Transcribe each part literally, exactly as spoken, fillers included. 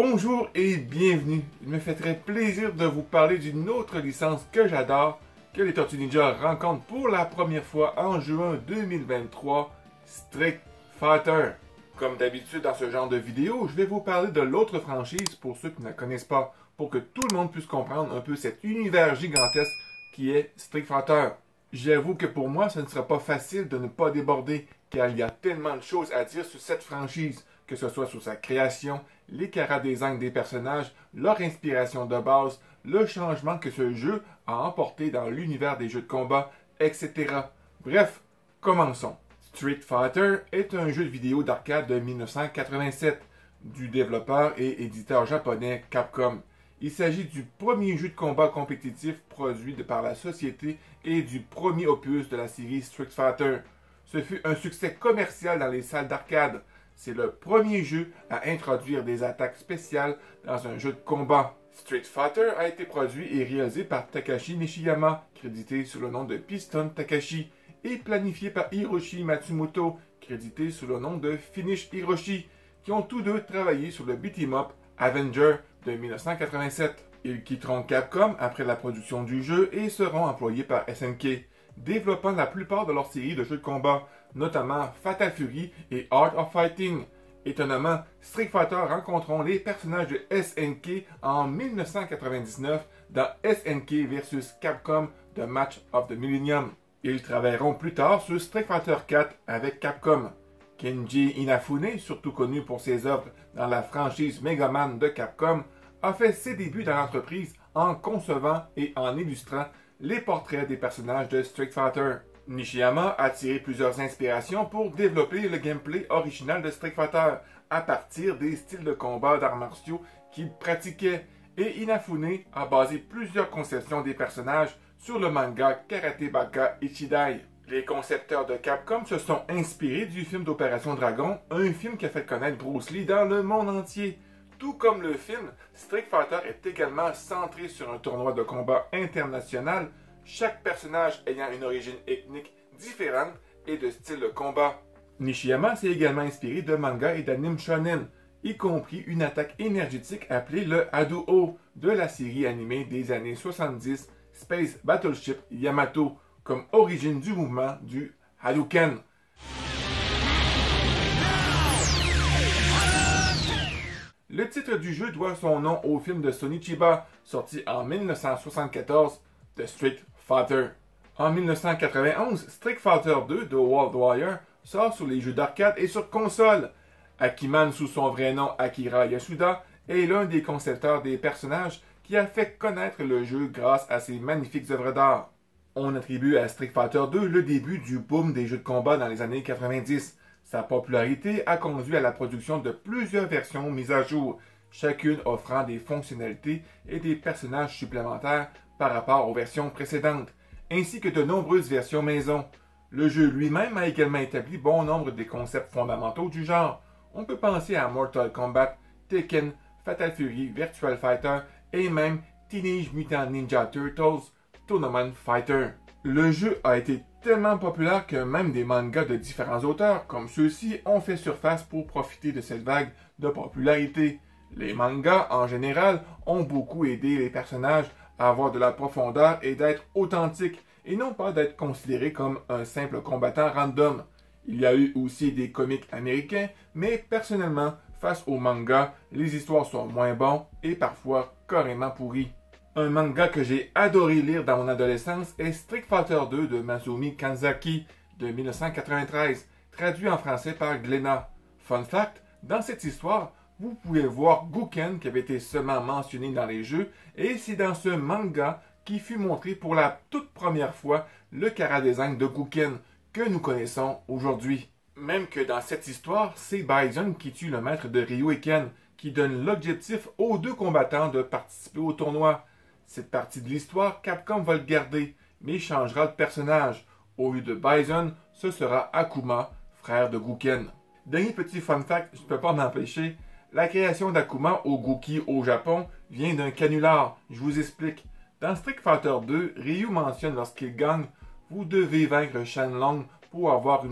Bonjour et bienvenue. Il me fait très plaisir de vous parler d'une autre licence que j'adore, que les Tortues Ninja rencontrent pour la première fois en juin deux mille vingt-trois, Street Fighter. Comme d'habitude dans ce genre de vidéo, je vais vous parler de l'autre franchise pour ceux qui ne la connaissent pas, pour que tout le monde puisse comprendre un peu cet univers gigantesque qui est Street Fighter. J'avoue que pour moi, ce ne sera pas facile de ne pas déborder, car il y a tellement de choses à dire sur cette franchise, que ce soit sur sa création, les chara-design des personnages, leur inspiration de base, le changement que ce jeu a emporté dans l'univers des jeux de combat, et cetera. Bref, commençons. Street Fighter est un jeu de vidéo d'arcade de mille neuf cent quatre-vingt-sept, du développeur et éditeur japonais Capcom. Il s'agit du premier jeu de combat compétitif produit par la société et du premier opus de la série Street Fighter. Ce fut un succès commercial dans les salles d'arcade. C'est le premier jeu à introduire des attaques spéciales dans un jeu de combat. Street Fighter a été produit et réalisé par Takashi Nishiyama, crédité sous le nom de Piston Takashi, et planifié par Hiroshi Matsumoto, crédité sous le nom de Finish Hiroshi, qui ont tous deux travaillé sur le beat'em up Avenger de mille neuf cent quatre-vingt-sept. Ils quitteront Capcom après la production du jeu et seront employés par S N K, développant la plupart de leurs séries de jeux de combat, notamment Fatal Fury et Art of Fighting. Étonnamment, Street Fighter rencontreront les personnages de S N K en mille neuf cent quatre-vingt-dix-neuf dans S N K versus Capcom The Match of the Millennium. Ils travailleront plus tard sur Street Fighter quatre avec Capcom. Kenji Inafune, surtout connu pour ses œuvres dans la franchise Mega Man de Capcom, a fait ses débuts dans l'entreprise en concevant et en illustrant les portraits des personnages de Street Fighter. Nishiyama a tiré plusieurs inspirations pour développer le gameplay original de Street Fighter à partir des styles de combat d'arts martiaux qu'il pratiquait, et Inafune a basé plusieurs conceptions des personnages sur le manga Karate Baka Ichidai. Les concepteurs de Capcom se sont inspirés du film d'Opération Dragon, un film qui a fait connaître Bruce Lee dans le monde entier. Tout comme le film, Street Fighter est également centré sur un tournoi de combat international, chaque personnage ayant une origine ethnique différente et de style de combat. Nishiyama s'est également inspiré de mangas et d'animes shonen, y compris une attaque énergétique appelée le Hadouho de la série animée des années soixante-dix Space Battleship Yamato, comme origine du mouvement du Hadouken. Le titre du jeu doit son nom au film de Sonny Chiba, sorti en mille neuf cent soixante-quatorze, The Street Fighter. En mille neuf cent quatre-vingt-onze, Street Fighter deux de World Warrior sort sur les jeux d'arcade et sur console. Akiman, sous son vrai nom Akira Yasuda, est l'un des concepteurs des personnages qui a fait connaître le jeu grâce à ses magnifiques œuvres d'art. On attribue à Street Fighter deux le début du boom des jeux de combat dans les années quatre-vingt-dix. Sa popularité a conduit à la production de plusieurs versions mises à jour, chacune offrant des fonctionnalités et des personnages supplémentaires par rapport aux versions précédentes, ainsi que de nombreuses versions maison. Le jeu lui-même a également établi bon nombre des concepts fondamentaux du genre. On peut penser à Mortal Kombat, Tekken, Fatal Fury, Virtual Fighter et même Teenage Mutant Ninja Turtles Tournament Fighter. Le jeu a été tellement populaire que même des mangas de différents auteurs, comme ceux-ci, ont fait surface pour profiter de cette vague de popularité. Les mangas, en général, ont beaucoup aidé les personnages à avoir de la profondeur et d'être authentiques, et non pas d'être considérés comme un simple combattant random. Il y a eu aussi des comics américains, mais personnellement, face aux mangas, les histoires sont moins bonnes et parfois carrément pourries. Un manga que j'ai adoré lire dans mon adolescence est Street Fighter deux de Masumi Kanzaki de mille neuf cent quatre-vingt-treize, traduit en français par Glénat. Fun fact, dans cette histoire, vous pouvez voir Gouken qui avait été seulement mentionné dans les jeux, et c'est dans ce manga qui fut montré pour la toute première fois le chara-design de Gouken que nous connaissons aujourd'hui. Même que dans cette histoire, c'est Bison qui tue le maître de Ryu et Ken, qui donne l'objectif aux deux combattants de participer au tournoi. Cette partie de l'histoire, Capcom va le garder, mais changera de personnage. Au lieu de Bison, ce sera Akuma, frère de Gouken. Dernier petit fun fact, je ne peux pas m'empêcher, la création d'Akuma au Gouki au Japon vient d'un canular. Je vous explique. Dans Street Fighter deux, Ryu mentionne lorsqu'il gagne « Vous devez vaincre Shenlong pour avoir une chance ».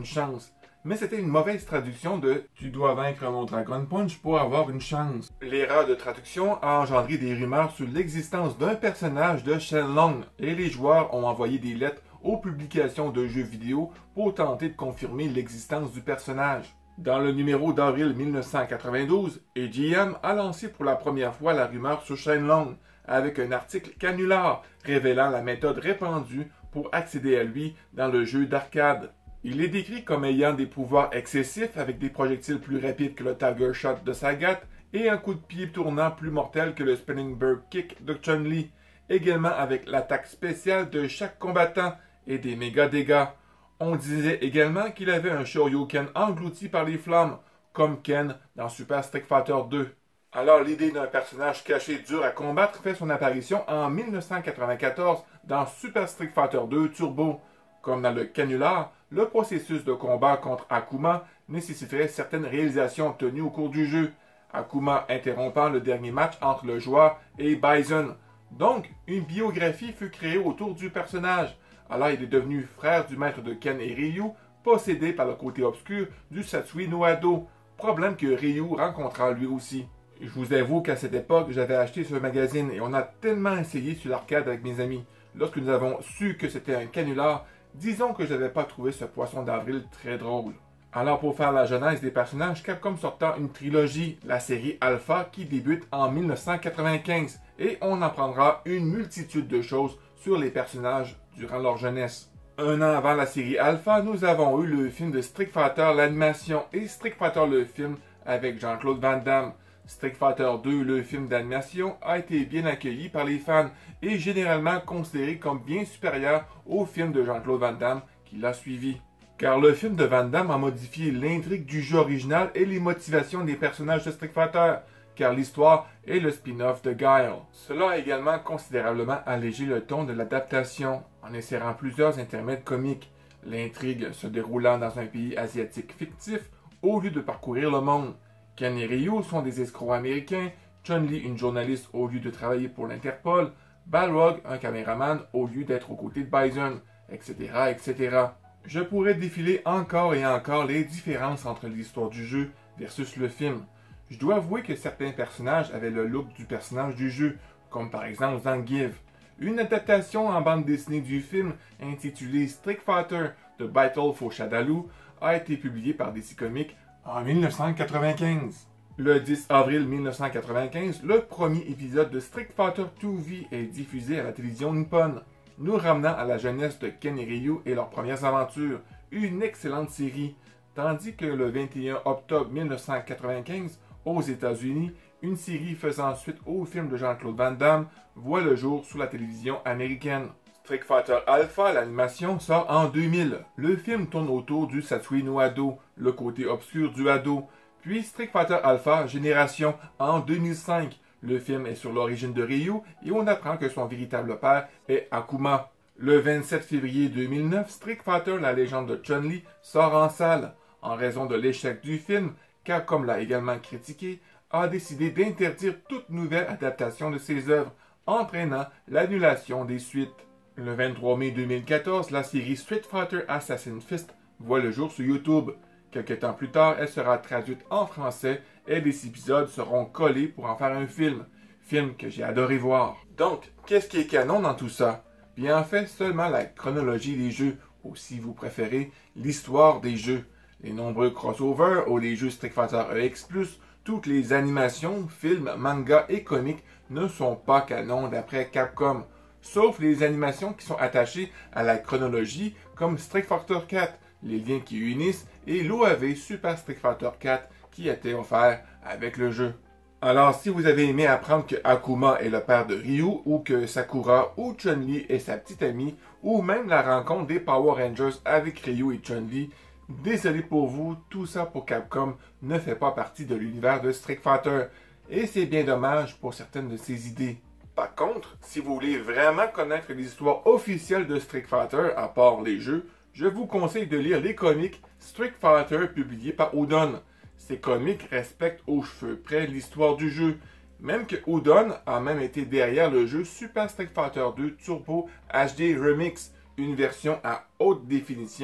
mais c'était une mauvaise traduction de « Tu dois vaincre mon Dragon Punch pour avoir une chance ». L'erreur de traduction a engendré des rumeurs sur l'existence d'un personnage de Shenlong, et les joueurs ont envoyé des lettres aux publications de jeux vidéo pour tenter de confirmer l'existence du personnage. Dans le numéro d'avril mille neuf cent quatre-vingt-douze, A G M a lancé pour la première fois la rumeur sur Shenlong, avec un article canular révélant la méthode répandue pour accéder à lui dans le jeu d'arcade. Il est décrit comme ayant des pouvoirs excessifs avec des projectiles plus rapides que le Tiger Shot de Sagat et un coup de pied tournant plus mortel que le Spinning Bird Kick de Chun-Li, également avec l'attaque spéciale de chaque combattant et des méga dégâts. On disait également qu'il avait un Shoryuken englouti par les flammes, comme Ken dans Super Street Fighter deux. Alors l'idée d'un personnage caché dur à combattre fait son apparition en mille neuf cent quatre-vingt-quatorze dans Super Street Fighter deux Turbo. Comme dans le canular, le processus de combat contre Akuma nécessiterait certaines réalisations obtenues au cours du jeu, Akuma interrompant le dernier match entre le joueur et Bison. Donc, une biographie fut créée autour du personnage. Alors il est devenu frère du maître de Ken et Ryu, possédé par le côté obscur du Satsui no Ado, problème que Ryu rencontra lui aussi. Je vous avoue qu'à cette époque, j'avais acheté ce magazine et on a tellement essayé sur l'arcade avec mes amis. Lorsque nous avons su que c'était un canular, disons que je n'avais pas trouvé ce poisson d'avril très drôle. Alors pour faire la genèse des personnages, Capcom sortant une trilogie, la série Alpha, qui débute en mille neuf cent quatre-vingt-quinze, et on apprendra une multitude de choses sur les personnages durant leur jeunesse. Un an avant la série Alpha, nous avons eu le film de Street Fighter l'animation et Street Fighter le film avec Jean-Claude Van Damme. Street Fighter deux, le film d'animation, a été bien accueilli par les fans et généralement considéré comme bien supérieur au film de Jean-Claude Van Damme qui l'a suivi. Car le film de Van Damme a modifié l'intrigue du jeu original et les motivations des personnages de Street Fighter, car l'histoire est le spin-off de Guile. Cela a également considérablement allégé le ton de l'adaptation, en insérant plusieurs intermèdes comiques, l'intrigue se déroulant dans un pays asiatique fictif au lieu de parcourir le monde. Ken et Ryu sont des escrocs américains, Chun-Li une journaliste au lieu de travailler pour l'Interpol, Balrog un caméraman au lieu d'être aux côtés de Bison, et cetera, et cetera. Je pourrais défiler encore et encore les différences entre l'histoire du jeu versus le film. Je dois avouer que certains personnages avaient le look du personnage du jeu, comme par exemple Zangief. Une adaptation en bande dessinée du film intitulée Street Fighter The Battle for Shadaloo a été publiée par D C Comics en mille neuf cent quatre-vingt-quinze. Le dix avril mille neuf cent quatre-vingt-quinze, le premier épisode de Street Fighter deux V est diffusé à la télévision nippone, nous ramenant à la jeunesse de Ken et Ryu et leurs premières aventures, une excellente série, tandis que le vingt et un octobre mille neuf cent quatre-vingt-quinze, aux États-Unis, une série faisant suite au film de Jean-Claude Van Damme voit le jour sur la télévision américaine. Street Fighter Alpha, l'animation, sort en deux mille. Le film tourne autour du Satsui no Ado, le côté obscur du Ado. Puis Street Fighter Alpha Génération en deux mille cinq. Le film est sur l'origine de Ryu et on apprend que son véritable père est Akuma. Le vingt-sept février deux mille neuf, Street Fighter La Légende de Chun-Li sort en salle. En raison de l'échec du film, Capcom l'a également critiqué, a décidé d'interdire toute nouvelle adaptation de ses œuvres, entraînant l'annulation des suites. Le vingt-trois mai deux mille quatorze, la série Street Fighter Assassin's Fist voit le jour sur YouTube. Quelques temps plus tard, elle sera traduite en français et des épisodes seront collés pour en faire un film. Film que j'ai adoré voir. Donc, qu'est-ce qui est canon dans tout ça? Bien en fait, seulement la chronologie des jeux, ou si vous préférez, l'histoire des jeux. Les nombreux crossovers ou les jeux Street Fighter E X plus, toutes les animations, films, mangas et comics ne sont pas canons d'après Capcom, sauf les animations qui sont attachées à la chronologie comme Street Fighter quatre, les liens qui unissent, et l'O A V Super Street Fighter quatre qui était offert avec le jeu. Alors si vous avez aimé apprendre que Akuma est le père de Ryu, ou que Sakura ou Chun-Li est sa petite amie, ou même la rencontre des Power Rangers avec Ryu et Chun-Li, désolé pour vous, tout ça pour Capcom ne fait pas partie de l'univers de Street Fighter, et c'est bien dommage pour certaines de ses idées. Par contre, si vous voulez vraiment connaître l'histoire officielle de Street Fighter, à part les jeux, je vous conseille de lire les comics Street Fighter publiés par Udon. Ces comics respectent aux cheveux près l'histoire du jeu, même que Udon a même été derrière le jeu Super Street Fighter deux Turbo H D Remix, une version à haute définition,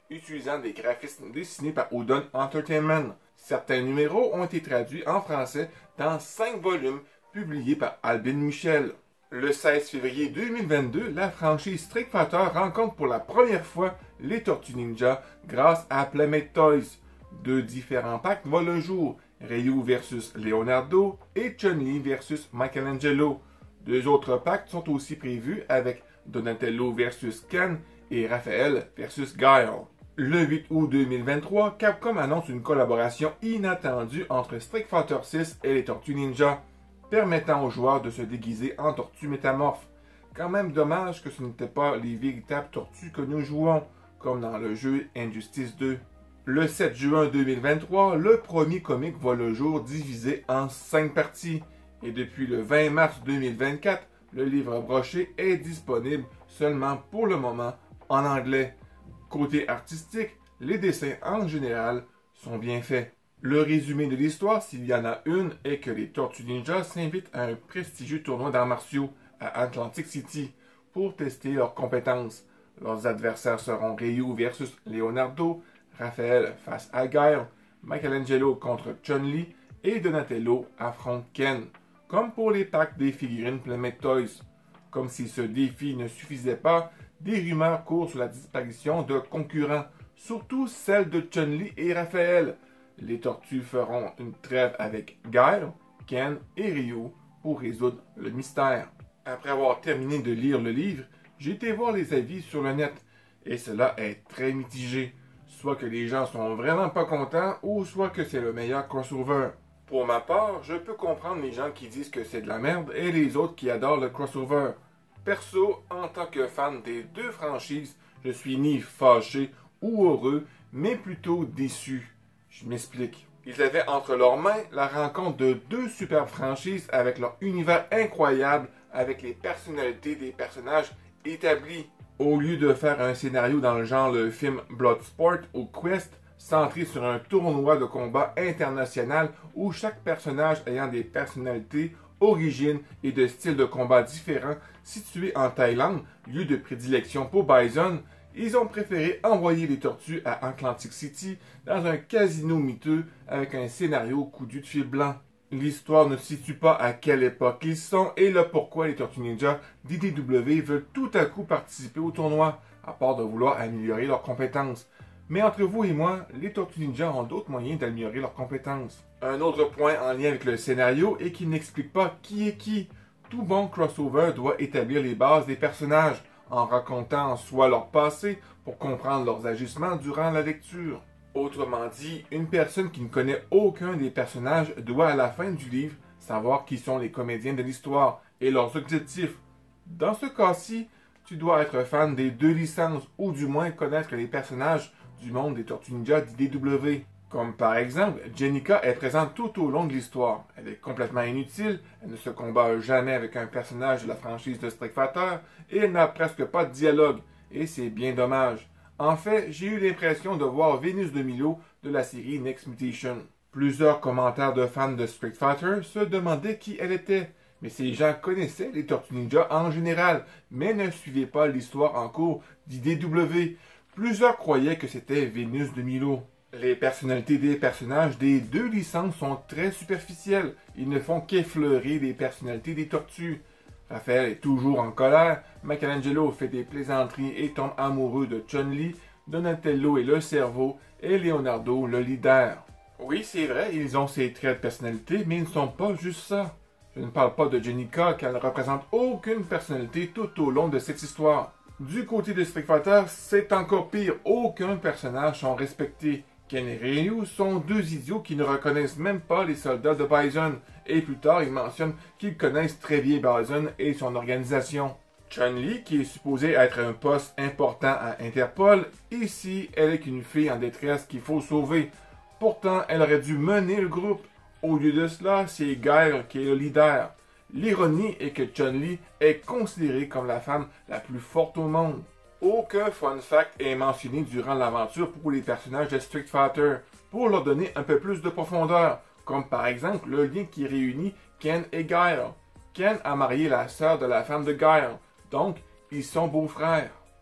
utilisant des graphismes dessinés par Udon Entertainment. Certains numéros ont été traduits en français dans cinq volumes publiés par Albin Michel. Le seize février deux mille vingt-deux, la franchise Street Fighter rencontre pour la première fois les Tortues Ninja grâce à Playmate Toys. Deux différents packs voient le jour, Ryu versus Leonardo et Chun-Li versus Michelangelo. Deux autres packs sont aussi prévus avec Donatello versus Ken et Raphaël versus Guile. Le huit août deux mille vingt-trois, Capcom annonce une collaboration inattendue entre Street Fighter six et les Tortues Ninja, permettant aux joueurs de se déguiser en tortues métamorphes. Quand même dommage que ce n'étaient pas les véritables tortues que nous jouons, comme dans le jeu Injustice deux. Le sept juin deux mille vingt-trois, le premier comic voit le jour divisé en cinq parties. Et depuis le vingt mars deux mille vingt-quatre, le livre broché est disponible seulement pour le moment en anglais. Côté artistique, les dessins en général sont bien faits. Le résumé de l'histoire, s'il y en a une, est que les Tortues Ninja s'invitent à un prestigieux tournoi d'arts martiaux à Atlantic City pour tester leurs compétences. Leurs adversaires seront Ryu versus Leonardo, Raphaël face à Guile, Michelangelo contre Chun-Li et Donatello affronte Ken. Comme pour les packs des figurines Playmate Toys. Comme si ce défi ne suffisait pas, des rumeurs courent sur la disparition de concurrents, surtout celle de Chun-Li et Raphaël. Les tortues feront une trêve avec Guile, Ken et Ryu pour résoudre le mystère. Après avoir terminé de lire le livre, j'ai été voir les avis sur le net, et cela est très mitigé. Soit que les gens sont vraiment pas contents, ou soit que c'est le meilleur crossover. Pour ma part, je peux comprendre les gens qui disent que c'est de la merde et les autres qui adorent le crossover. Perso, en tant que fan des deux franchises, je suis ni fâché ou heureux, mais plutôt déçu. Je m'explique. Ils avaient entre leurs mains la rencontre de deux superbes franchises avec leur univers incroyable, avec les personnalités des personnages établis. Au lieu de faire un scénario dans le genre le film Bloodsport ou Quest, centré sur un tournoi de combat international où chaque personnage ayant des personnalités, origines et de styles de combat différents, situé en Thaïlande, lieu de prédilection pour Bison, ils ont préféré envoyer les tortues à Atlantic City dans un casino miteux avec un scénario cousu de fil blanc. L'histoire ne situe pas à quelle époque ils sont et le pourquoi les Tortues Ninja D D W veulent tout à coup participer au tournoi, à part de vouloir améliorer leurs compétences. Mais entre vous et moi, les Tortues Ninja ont d'autres moyens d'améliorer leurs compétences. Un autre point en lien avec le scénario est qu'il n'explique pas qui est qui. Tout bon crossover doit établir les bases des personnages, en racontant soit leur passé pour comprendre leurs agissements durant la lecture. Autrement dit, une personne qui ne connaît aucun des personnages doit à la fin du livre savoir qui sont les comédiens de l'histoire et leurs objectifs. Dans ce cas-ci, tu dois être fan des deux licences ou du moins connaître les personnages du monde des Tortues Ninja D D W. Comme par exemple, Jennika est présente tout au long de l'histoire. Elle est complètement inutile, elle ne se combat jamais avec un personnage de la franchise de Street Fighter et elle n'a presque pas de dialogue, et c'est bien dommage. En fait, j'ai eu l'impression de voir Vénus de Milo de la série Next Mutation. Plusieurs commentaires de fans de Street Fighter se demandaient qui elle était, mais ces gens connaissaient les Tortues Ninja en général, mais ne suivaient pas l'histoire en cours d'I D W. Plusieurs croyaient que c'était Vénus de Milo. Les personnalités des personnages des deux licences sont très superficielles. Ils ne font qu'effleurer les personnalités des tortues. Raphaël est toujours en colère, Michelangelo fait des plaisanteries et tombe amoureux de Chun-Li, Donatello est le cerveau et Leonardo le leader. Oui, c'est vrai, ils ont ces traits de personnalité, mais ils ne sont pas juste ça. Je ne parle pas de Jennika, car elle ne représente aucune personnalité tout au long de cette histoire. Du côté de Street Fighter, c'est encore pire, aucun personnage sont respectés. Ken et Ryu sont deux idiots qui ne reconnaissent même pas les soldats de Bison, et plus tard ils mentionnent qu'ils connaissent très bien Bison et son organisation. Chun-Li, qui est supposée être un poste important à Interpol, ici elle est qu'une fille en détresse qu'il faut sauver. Pourtant, elle aurait dû mener le groupe. Au lieu de cela, c'est Guile qui est le leader. L'ironie est que Chun-Li est considérée comme la femme la plus forte au monde. Aucun fun fact est mentionné durant l'aventure pour les personnages de Street Fighter, pour leur donner un peu plus de profondeur, comme par exemple le lien qui réunit Ken et Guile. Ken a marié la sœur de la femme de Guile, donc ils sont beaux-frères.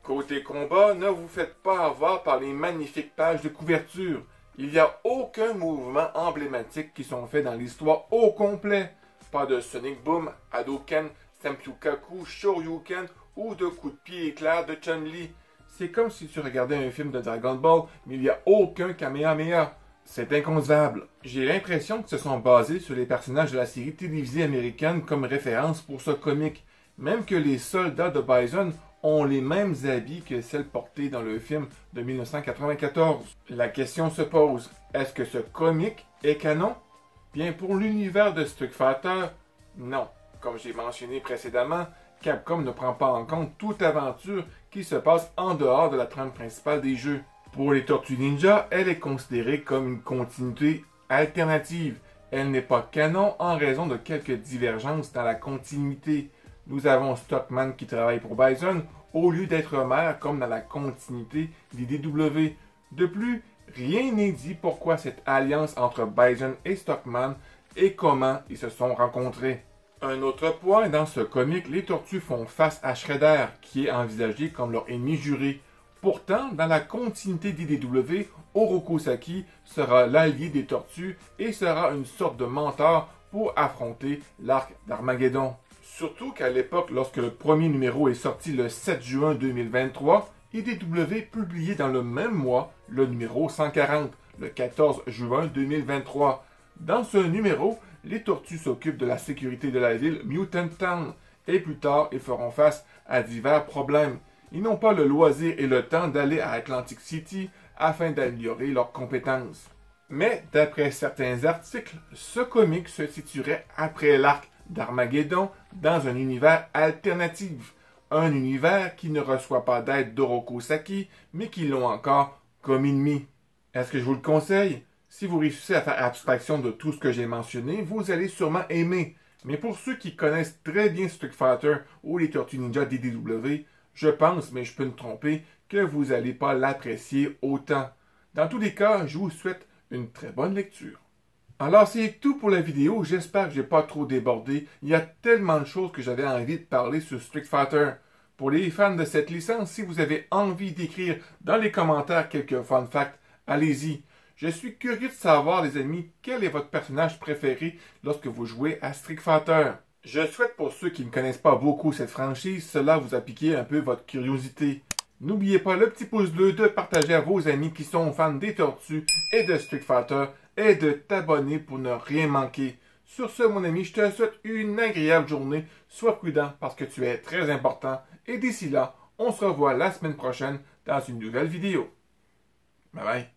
Côté combat, ne vous faites pas avoir par les magnifiques pages de couverture. Il n'y a aucun mouvement emblématique qui sont faits dans l'histoire au complet. Pas de Sonic Boom, Hadouken, Senpyukaku, Shoryuken ou de coups de pied éclair de Chun-Li. C'est comme si tu regardais un film de Dragon Ball, mais il n'y a aucun Kamehameha. C'est inconcevable. J'ai l'impression qu'ils se sont basés sur les personnages de la série télévisée américaine comme référence pour ce comic. Même que les soldats de Bison ont les mêmes habits que celles portées dans le film de mille neuf cent quatre-vingt-quatorze. La question se pose, est-ce que ce comic est canon? Bien, pour l'univers de Street Fighter, non. Comme j'ai mentionné précédemment, Capcom ne prend pas en compte toute aventure qui se passe en dehors de la trame principale des jeux. Pour les Tortues Ninja, elle est considérée comme une continuité alternative. Elle n'est pas canon en raison de quelques divergences dans la continuité. Nous avons Stockman qui travaille pour Bison au lieu d'être mère comme dans la continuité d'I D W. De plus, rien n'est dit pourquoi cette alliance entre Bison et Stockman et comment ils se sont rencontrés. Un autre point, dans ce comic, les tortues font face à Shredder, qui est envisagé comme leur ennemi juré. Pourtant, dans la continuité d'I D W, Oroku Saki sera l'allié des tortues et sera une sorte de mentor pour affronter l'arc d'Armageddon. Surtout qu'à l'époque, lorsque le premier numéro est sorti le sept juin deux mille vingt-trois, I D W publiait dans le même mois le numéro cent quarante, le quatorze juin deux mille vingt-trois. Dans ce numéro, les tortues s'occupent de la sécurité de la ville Mutant Town, et plus tard, ils feront face à divers problèmes. Ils n'ont pas le loisir et le temps d'aller à Atlantic City afin d'améliorer leurs compétences. Mais, d'après certains articles, ce comic se situerait après l'arc d'Armageddon dans un univers alternatif. Un univers qui ne reçoit pas d'aide d'Oroku Saki, mais qui l'ont encore comme ennemi. Est-ce que je vous le conseille? Si vous réussissez à faire abstraction de tout ce que j'ai mentionné, vous allez sûrement aimer. Mais pour ceux qui connaissent très bien Street Fighter ou les Tortues Ninja d'I D W, je pense, mais je peux me tromper, que vous n'allez pas l'apprécier autant. Dans tous les cas, je vous souhaite une très bonne lecture. Alors c'est tout pour la vidéo, j'espère que j'ai pas trop débordé. Il y a tellement de choses que j'avais envie de parler sur Street Fighter. Pour les fans de cette licence, si vous avez envie d'écrire dans les commentaires quelques fun facts, allez-y. Je suis curieux de savoir, les amis, quel est votre personnage préféré lorsque vous jouez à Street Fighter. Je souhaite pour ceux qui ne connaissent pas beaucoup cette franchise, cela vous a piqué un peu votre curiosité. N'oubliez pas le petit pouce bleu de partager à vos amis qui sont fans des Tortues et de Street Fighter et de t'abonner pour ne rien manquer. Sur ce, mon ami, je te souhaite une agréable journée. Sois prudent parce que tu es très important. Et d'ici là, on se revoit la semaine prochaine dans une nouvelle vidéo. Bye bye.